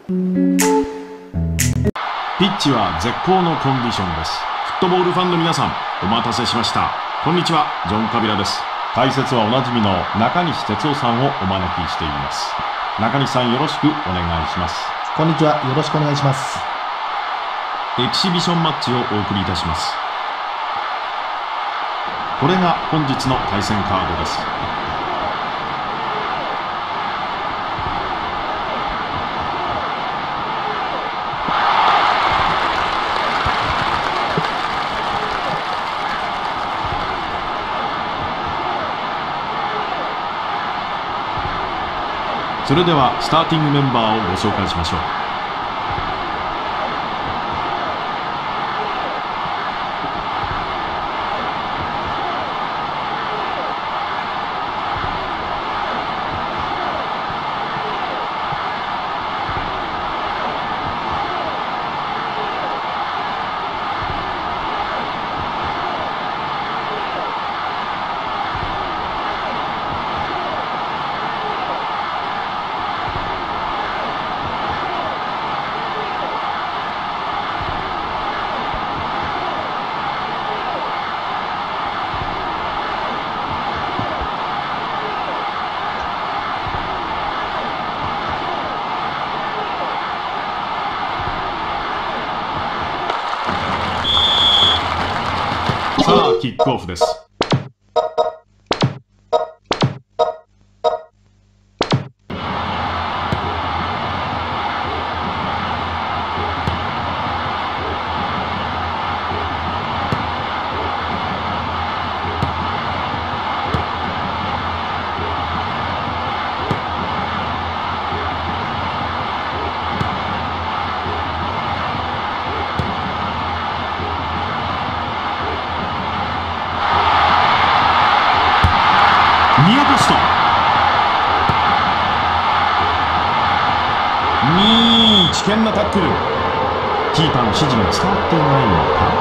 ピッチは絶好のコンディションです。フットボールファンの皆さん、お待たせしました。こんにちは、ジョン・カビラです。解説はおなじみの中西哲夫さんをお招きしています。中西さん、よろしくお願いします。 こんにちは、よろしくお願いします。 エキシビションマッチをお送りいたします。これが本日の対戦カードです。それではスターティングメンバーをご紹介しましょう。さあ、キックオフです。ニアポスト。危険なタックル。キーパーの指示が伝わっていないのか。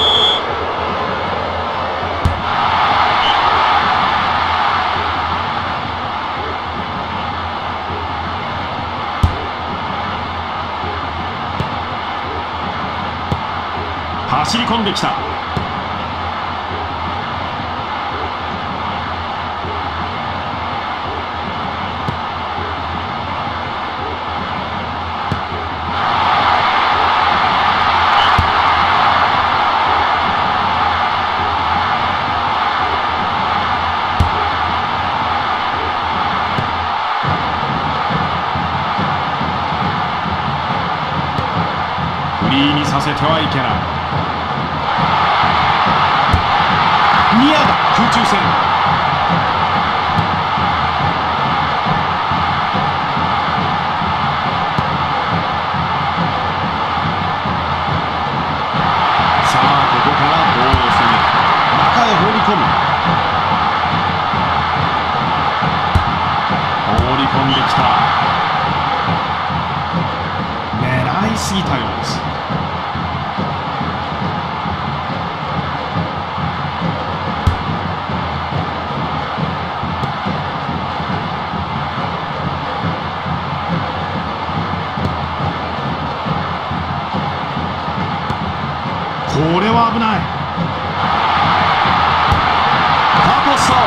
走り込んできた。フリーにさせてはいけない。ニアだ、空中戦。さあ、ここからボールを攻め、中へ放り込む。放り込んできた。狙いすぎたようです。これは危ない。タポスト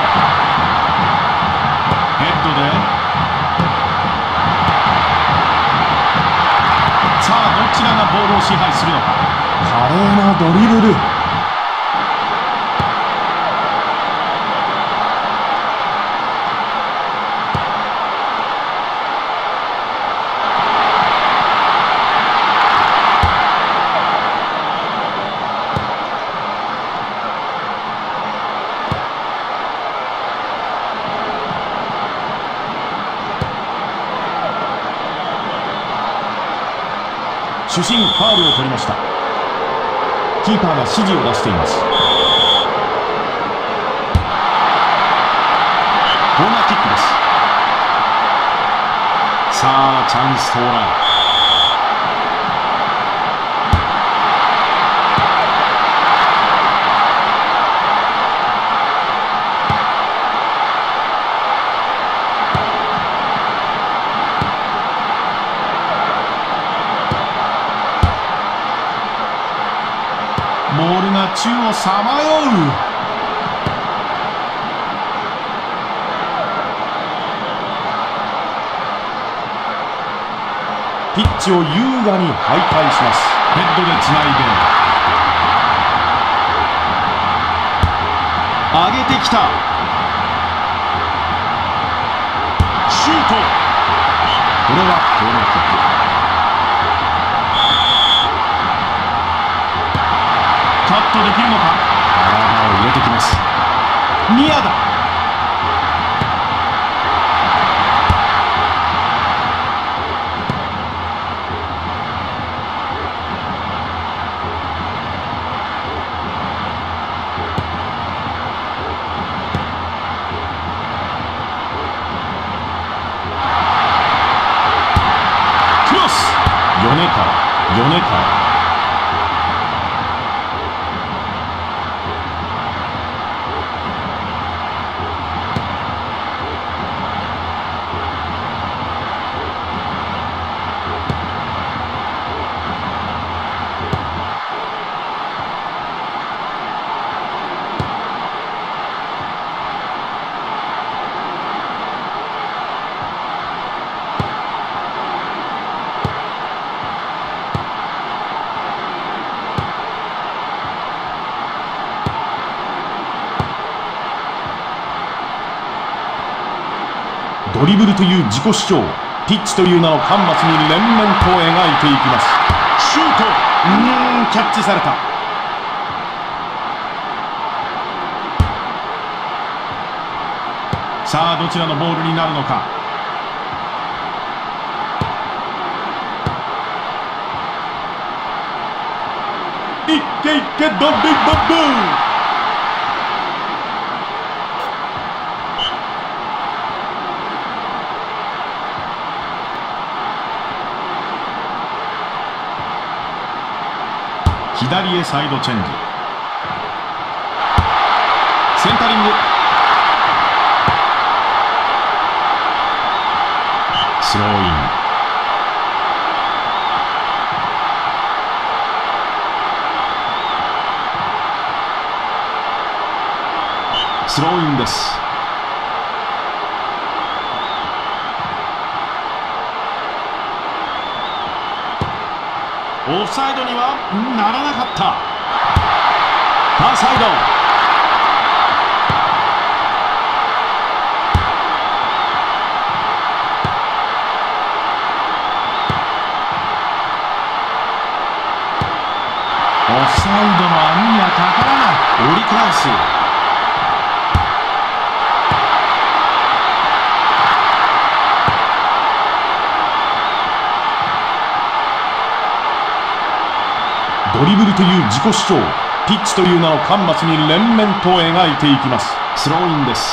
ヘッドで、さあどちらがボールを支配するのか。 華麗なドリブル。 主審ファウルを取りました。キーパーが指示を出しています。コーナーキックです。さあチャンス到来。 をさまよう。ピッチを優雅に徘徊します。ヘッドでつないで上げてきた。シュート。これはコーナーキック。カットできるのか。体を入れてきます。ニアだ。米川。ドリブルという自己主張、ピッチという名のカンバスに連綿と描いていきます。シュート。キャッチされた。さあどちらのボールになるのか。いけいけドリボブ。左へサイドチェンジ。センタリング。スローイン。スローインです。オフサイドにはならなかった。ファーサイド。オフサイドの網にはかからない。折り返す。ドリブルという自己主張、ピッチという名のカンバスに連綿と描いていきます。スローインです。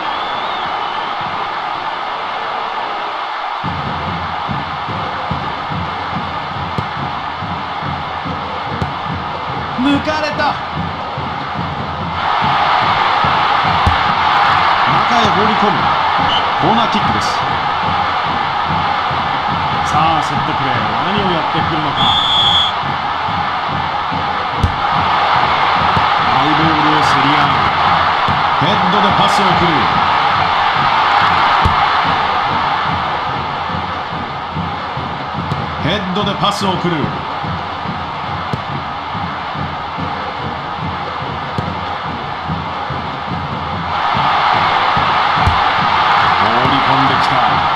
抜かれた。中へ放り込む。コーナーキックです。さあセットプレー、何をやってくるのか。ボールを競り合う。ヘッドでパスを送る。ヘッドでパスを送る。放り込んできた。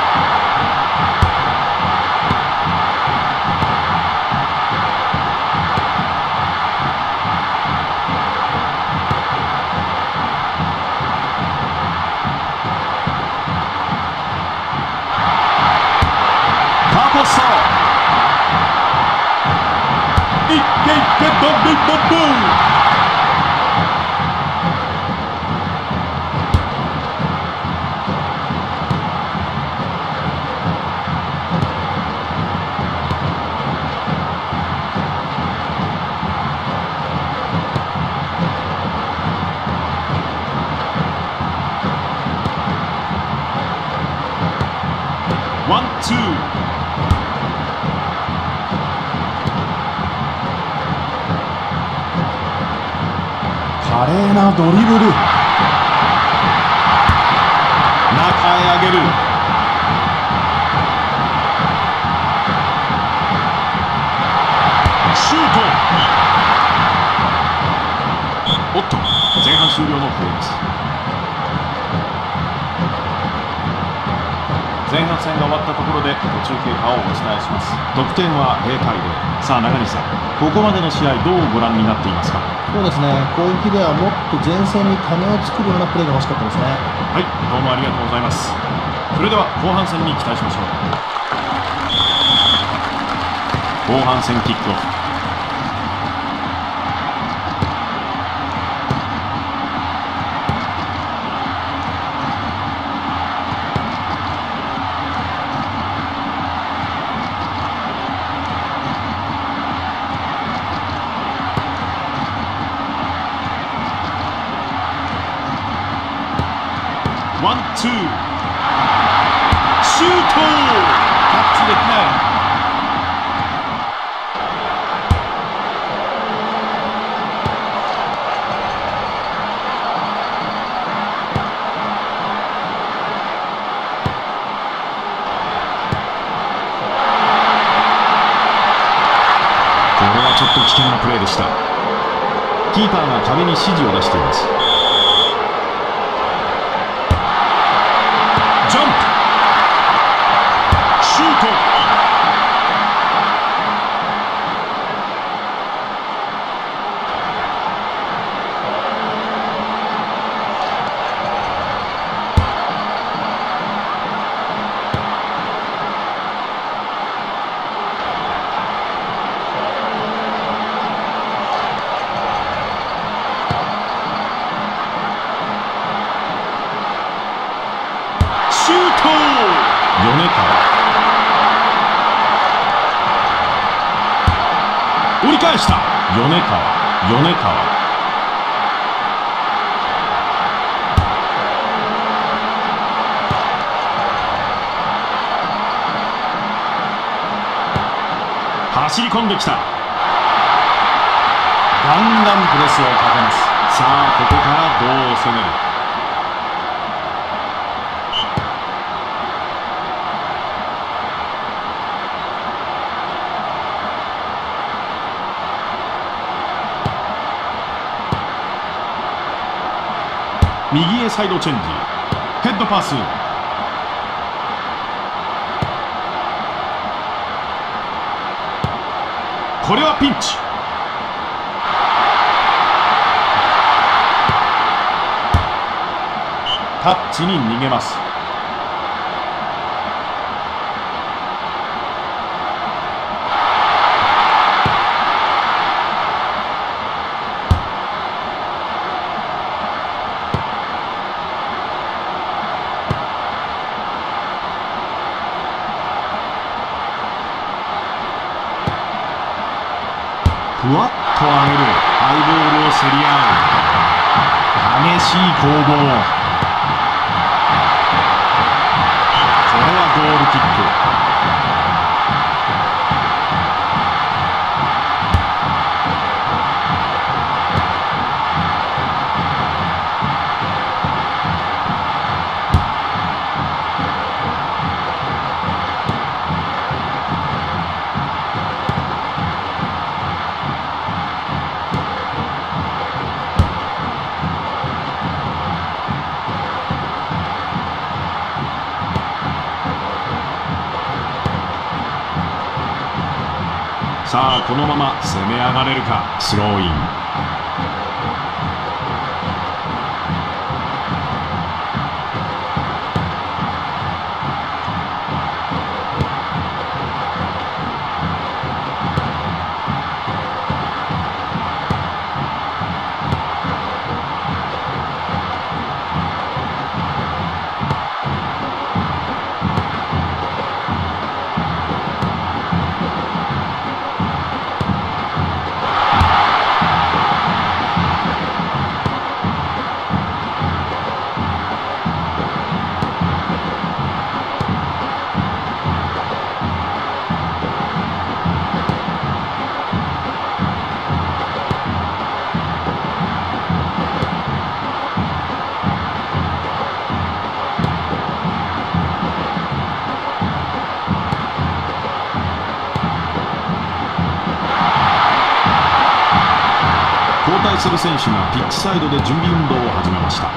ワン、ツー。 華麗なドリブル。 中へ上げる。シュート。おっと、前半終了の笛です。前半戦が終わったところで途中経過をお伝えします。得点は0対0。さあ中西さん、ここまでの試合どうご覧になっていますか？ そうですね、攻撃ではもっと前線にためを作るようなプレーが欲しかったですね。 はい、どうもありがとうございます。それでは後半戦に期待しましょう。後半戦キックオフ。ワンツー、シュート。キャッチできない。これはちょっと危険なプレーでした。キーパーが壁に指示を出しています。ジャンプ、シュート。シュート。米川、折り返した。米川。走り込んできた。ガンガンプレスをかけます。さあここからどう攻める。右へサイドチェンジ、ヘッドパス。これはピンチ。タッチに逃げます。ふわっと上げる。ハイボールを競り合う。激しい攻防。これはゴールキック。さあこのまま攻め上がれるか。スローイン。 選手がピッチサイドで準備運動を始めました。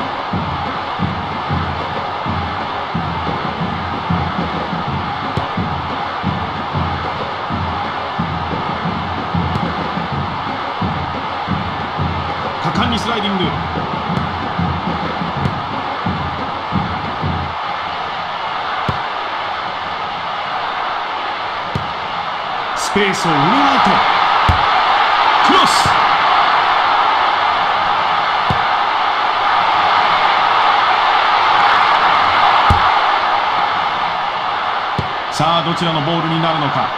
果敢にスライディング。スペースを埋めないと。クロス。さあどちらのボールになるのか。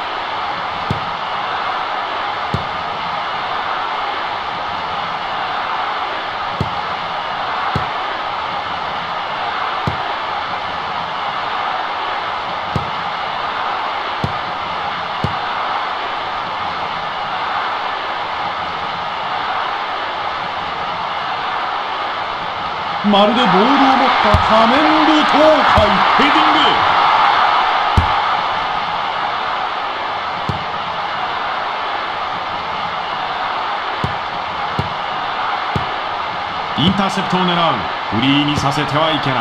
まるでボールを持った仮面舞踏会。ヘディング。インターセプトを狙う。フリーにさせてはいけない。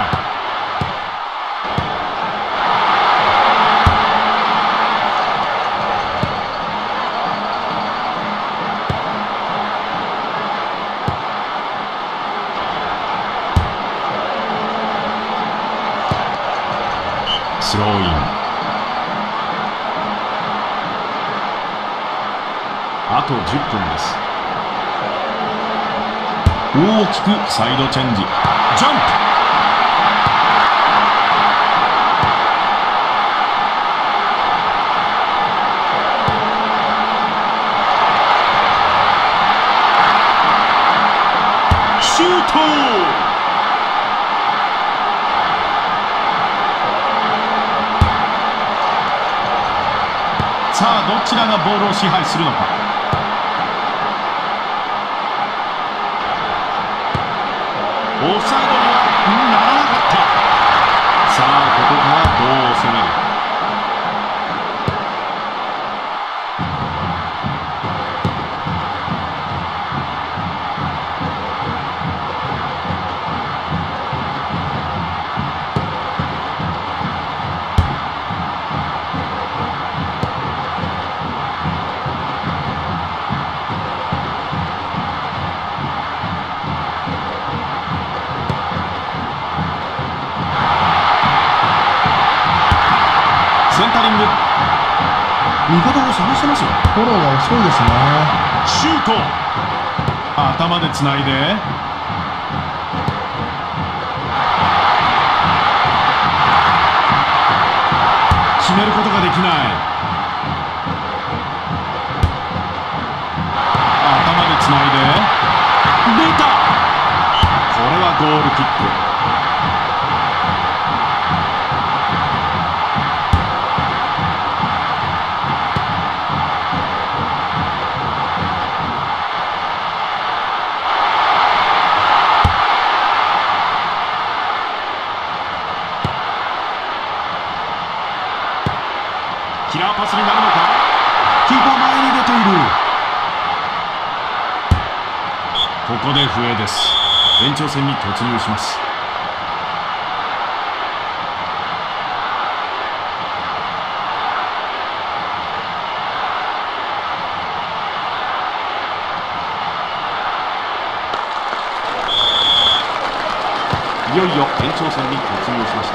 スローイン。あと10分です。大きくサイドチェンジ。ジャンプ。シュート。さあどちらがボールを支配するのか。オフサイドにはならなかった。さあここからどう攻める。センタリング。味方を探してますよ。 フォローが遅いですね。 シュート。頭でつないで。決めることができない。頭でつないで。出た。これはゴールキック。キラーパスになるのか。キーパー前に出ている。ここで笛です。延長戦に突入します。いよいよ延長戦に突入しました。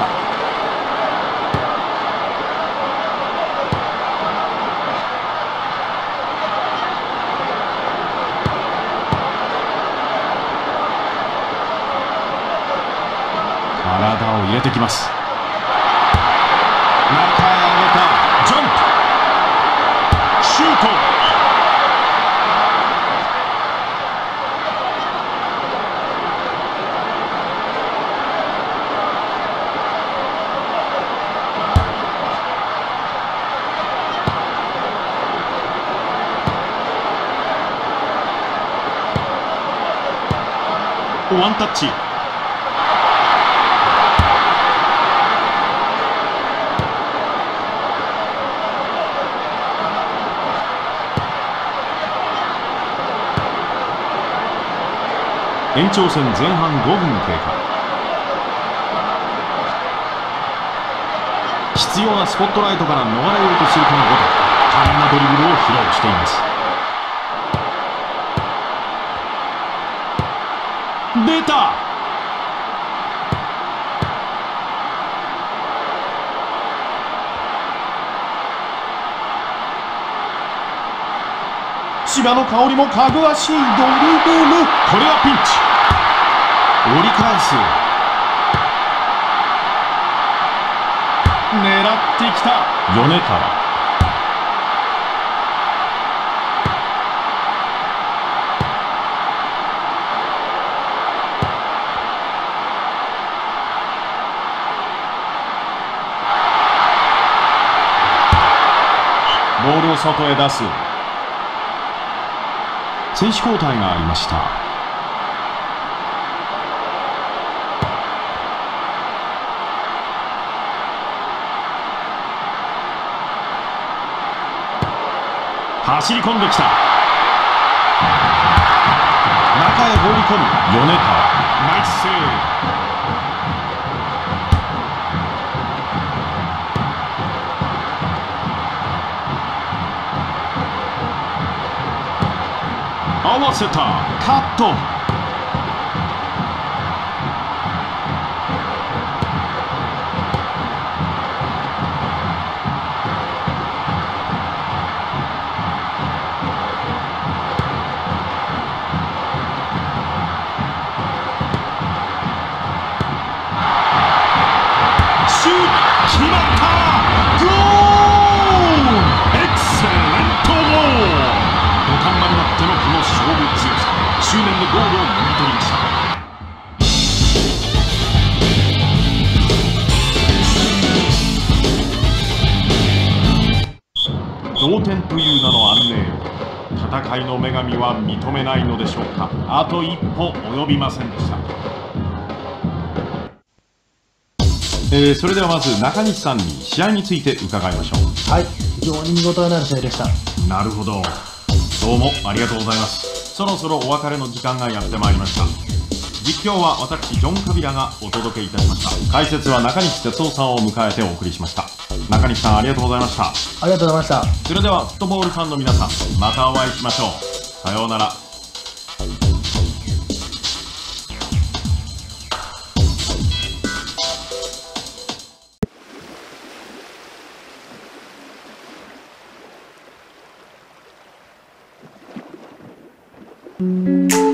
体を入れてきます。中へ上げた。ジャンプ。シュート。ワンタッチ。 延長戦前半5分経過。必要なスポットライトから逃れようとするかのごとく華麗なドリブルを披露しています。出た。千葉の香りもかぐわしいドリブル。これはピンチ。折り返す。狙ってきた米川。ボールを外へ出す。選手交代がありました。走り込んできた。中へ放り込む米川。ナイスセーブ。合わせた。カット。シュート決まった。ゴール。エクセレントゴール。土壇場になってのこの勝負強さ。執念でゴールをもぎ取りました。同点という名の安寧を戦いの女神は認めないのでしょうか。あと一歩及びませんでした。それではまず中西さんに試合について伺いましょう。 はい、非常に見応えのある試合でした。 なるほど。どうもありがとうございます。そろそろお別れの時間がやってまいりました。実況は私ジョン・カビラがお届けいたしました。解説は中西哲夫さんを迎えてお送りしました。中西さんありがとうございました。 ありがとうございました。 それではフットボールファンの皆さん、またお会いしましょう。さようなら。 うん。